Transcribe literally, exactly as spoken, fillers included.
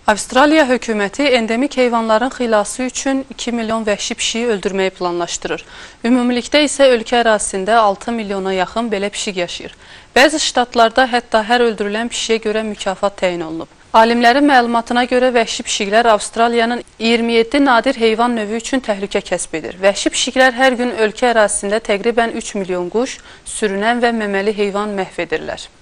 Avstraliya hökuməti endemik heyvanların xilası üçün iki milyon vəhşi pişiyi öldürməyi planlaşdırır. Ümumilikdə isə ölkə ərazisində altı milyona yaxın belə pişik yaşayır. Bəzi ştatlarda hətta hər öldürülən pişiyə görə mükafat təyin olunub. Alimlərin məlumatına görə vəhşi pişiklər Avstraliyanın iyirmi yeddi nadir heyvan növü üçün təhlükə kəsb edir. Vəhşi pişiklər hər gün ölkə ərazisində təqribən üç milyon quş, sürünən və məməli heyvan məhv edirlər.